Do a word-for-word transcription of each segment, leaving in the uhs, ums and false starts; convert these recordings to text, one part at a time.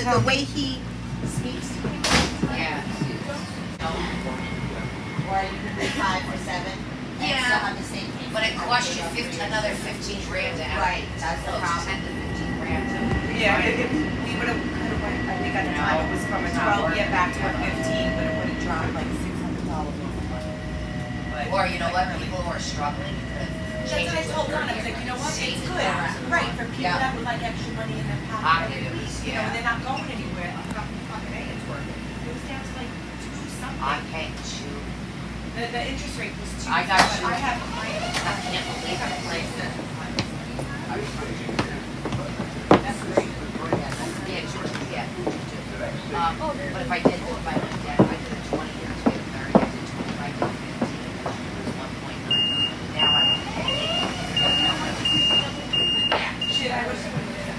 the, the way he speaks to people. Yeah. Or you can be five or seven. And Yeah. still have the same thing. But it costs you fifteen, another fifteen grand to have. Right, that's the problem. ten to fifteen grand. Yeah, if, if we would have kind of went, I think at the time it was from a twelve year back to a fifteen, but it would have dropped like six hundred dollars. Or you know what, people who are struggling could That's change what I it to told Ron, I was thirty like, you know what, save it's it good. around. Right, for people Yeah. that would like extra money in their pocket Pocket, every week, you know, yeah. and they're not going anywhere, I'm not fucking A, it's working. It was down to like two something. I'm paying two. The, the interest rate was two. I got but two. I have my. I can't believe it. That's great. Yeah, two, yeah, two. Um, but if I did, if I went down, I did a twenty years, I did a thirty, I did twenty-five, I did fifteen, it was one point nine. Now I'm. Yeah. Shit, I wish I would have did it.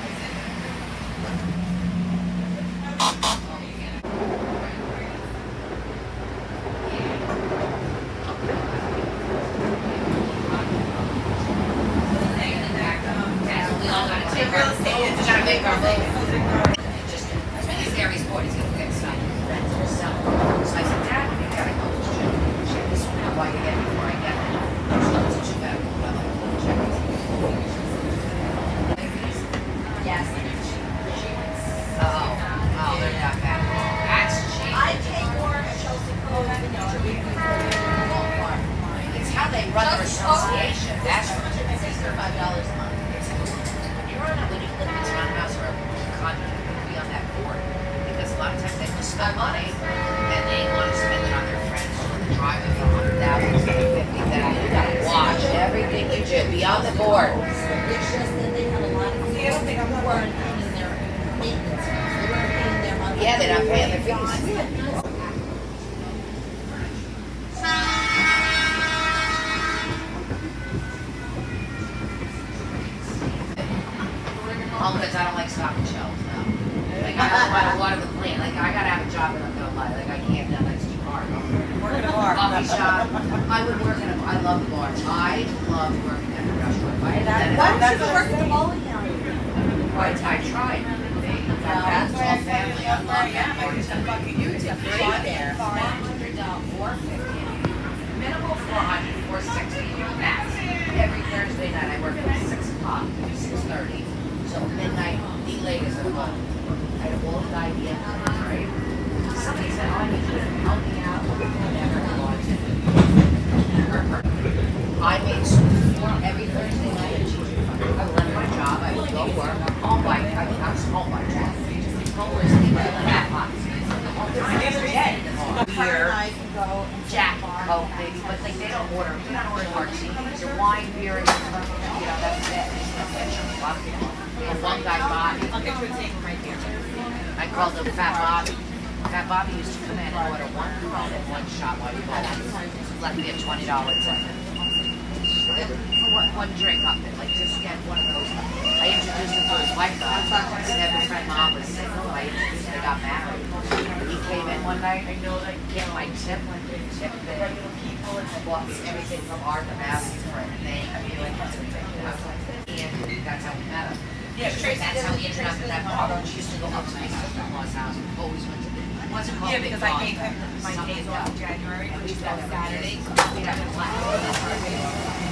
We all gotta take our, we gotta make our living. Just, he's there, he's bored, he's gonna get stuff, rent or sell. So I said, Dad, you gotta go check, check this one out while you get it before I get it. She goes, "You better go, I'm like, "Go check this." Yes. Oh, oh, they're not bad. That's cheap. I pay more at Chelsea Cove than you do. It's how they run their association. That's what Sixty-five dollars a month. you run it when you live in a townhouse or a condo, you can be on that board. Because a lot of times they just spend money and they want to spend it on their friends or the driver for a hundred thousand, fifty thousand. You gotta watch everything you do. Be on the board. It's just that they had a lot of See, I don't think I'm who not weren't paying their maintenance fees. They weren't paying their monthly. Yeah, they're not paying their fees. All because I don't like stocking shelves now. Like I don't want to water the plant. Like I gotta have a job and I'm gonna lie. Like I can't do that. That's too hard. Work at a bar. Coffee shop. I would work in a. I love the bar. I love working at a restaurant. If I had done it, Why That's don't you what work I'm at the saying. bowling alley? I, I tried. They, that's all family. I love that part. It's a fucking YouTube. Right there. Four hundred dollars, four fifty. Minimal four hundred, four sixty. Max. Every Thursday night I work from six o'clock to six thirty. So midnight, the latest of all. I had a bold idea, right? Somebody said, oh, I need you to help me out. Whatever I wanted. I made four every Thursday night. I would left my job. I would go work. Home by, I mean, I was home by twelve. Homeless people at that box. Here. I can go and Jack, Coke, baby, but like they don't order, they don't order martinis, your wine, beer, and you know, that's it. And one guy, Bobby, I'll get you a table right here. I called him Fat Bobby. Fat Bobby used to come in and order one Corona and one shot while you bought it. Left me a twenty dollar tip. One, one drink up there, like just get one of those. I introduced him to his wife. I said his friend mom was single. I introduced him, they got married. He came in one night, I know like get my tip, tip the people and bought everything from Art the Mask for everything. I mean like that's ridiculous. And that's how we met him. Yeah, Tracy. That's how we ended up in that bar. She used to go up to my sister-in-law's house. Always went to the. It wasn't called Yeah, Big because I Dog. gave him my Something days off in else. January, which is that Saturday. We'd have a class.